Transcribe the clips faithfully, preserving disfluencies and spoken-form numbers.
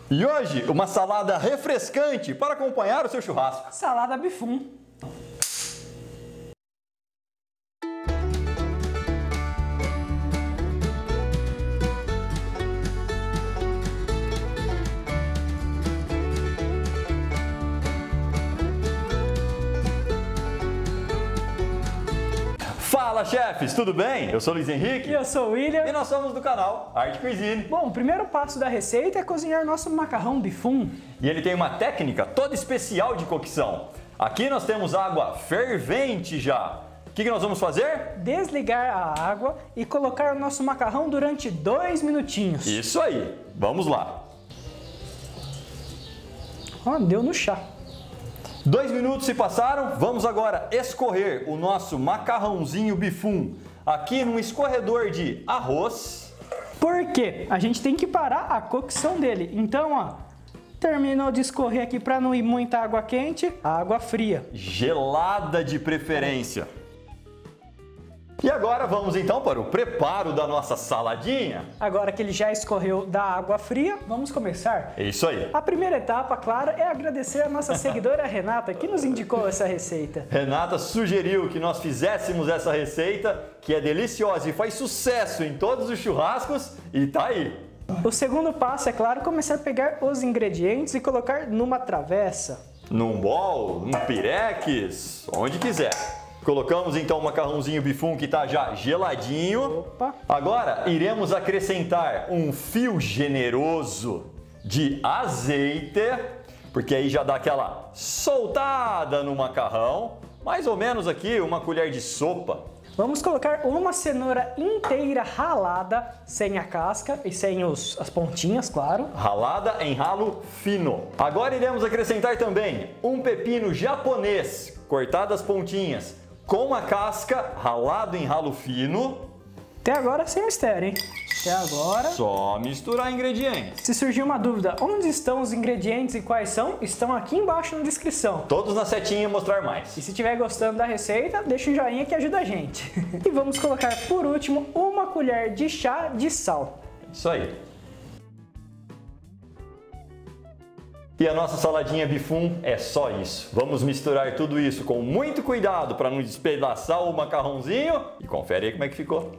E hoje, uma salada refrescante para acompanhar o seu churrasco. Salada Bifum. Fala, chefes, tudo bem? Eu sou o Luiz Henrique. E eu sou o William. E nós somos do canal Arte Cuisine. Bom, o primeiro passo da receita é cozinhar nosso macarrão Bifum. E ele tem uma técnica toda especial de cocção. Aqui nós temos água fervente já. O que, que nós vamos fazer? Desligar a água e colocar o nosso macarrão durante dois minutinhos. Isso aí, vamos lá. Ó, deu no chá. Dois minutos se passaram, vamos agora escorrer o nosso macarrãozinho Bifum aqui num escorredor de arroz. Por quê? A gente tem que parar a cocção dele. Então, ó, terminou de escorrer aqui para não ir muita água quente, água fria. Gelada de preferência. E agora vamos então para o preparo da nossa saladinha. Agora que ele já escorreu da água fria, vamos começar? É isso aí. A primeira etapa, claro, é agradecer a nossa seguidora Renata, que nos indicou essa receita. Renata sugeriu que nós fizéssemos essa receita, que é deliciosa e faz sucesso em todos os churrascos, e tá aí. O segundo passo, é claro, começar a pegar os ingredientes e colocar numa travessa. Num bowl, num pirex, onde quiser. Colocamos então o macarrãozinho Bifum que está já geladinho. Opa. Agora iremos acrescentar um fio generoso de azeite, porque aí já dá aquela soltada no macarrão. Mais ou menos aqui uma colher de sopa. Vamos colocar uma cenoura inteira ralada, sem a casca e sem os, as pontinhas, claro. Ralada em ralo fino. Agora iremos acrescentar também um pepino japonês, cortado as pontinhas, com a casca, ralado em ralo fino. Até agora sem mistério, hein? Até agora. Só misturar ingredientes. Se surgir uma dúvida, onde estão os ingredientes e quais são, estão aqui embaixo na descrição. Todos na setinha mostrar mais. E se estiver gostando da receita, deixa um joinha que ajuda a gente. E vamos colocar por último uma colher de chá de sal. Isso aí. E a nossa saladinha Bifum é só isso. Vamos misturar tudo isso com muito cuidado para não despedaçar o macarrãozinho. E confere aí como é que ficou.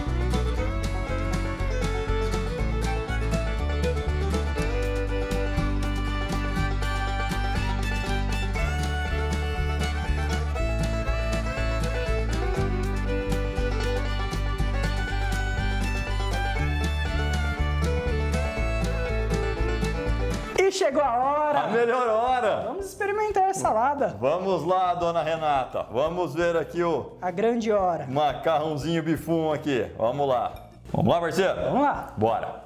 E chegou a hora! A melhor hora! Vamos experimentar a salada. Vamos lá, dona Renata. Vamos ver aqui o A grande hora. macarrãozinho Bifum aqui. Vamos lá. Vamos lá, parceiro? Vamos lá. Bora.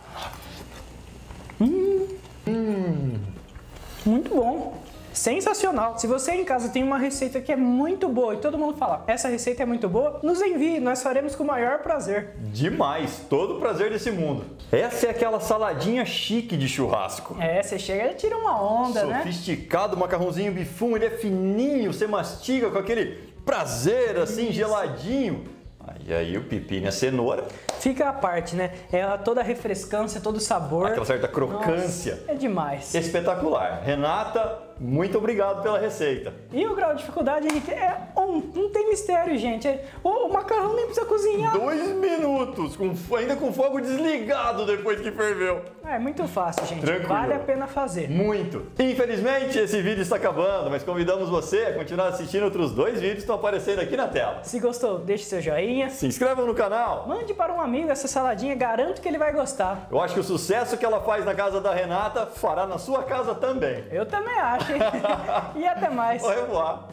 Hum. Hum. Muito bom. Sensacional! Se você em casa tem uma receita que é muito boa e todo mundo fala, essa receita é muito boa, nos envie, nós faremos com o maior prazer. Demais! Todo o prazer desse mundo. Essa é aquela saladinha chique de churrasco. É, você chega e tira uma onda, né? Sofisticado, o macarrãozinho Bifum, ele é fininho, você mastiga com aquele prazer assim, Isso. geladinho. E aí o pepino e a cenoura. Fica à parte, né? É toda a refrescância, todo o sabor. Aquela certa crocância. Nossa, é demais. Espetacular. Renata, muito obrigado pela receita. E o grau de dificuldade, Henrique, é um. Não tem mistério, gente. É, o, o macarrão nem precisa cozinhar. Dois minutos, com, ainda com fogo desligado depois que ferveu. É muito fácil, gente. Tranquilo. Vale a pena fazer. Muito. Infelizmente, esse vídeo está acabando, mas convidamos você a continuar assistindo outros dois vídeos que estão aparecendo aqui na tela. Se gostou, deixe seu joinha. Se inscreva no canal. Mande para um amigo essa saladinha, garanto que ele vai gostar. Eu acho que o sucesso que ela faz na casa da Renata fará na sua casa também. Eu também acho, hein? E até mais. Au revoir.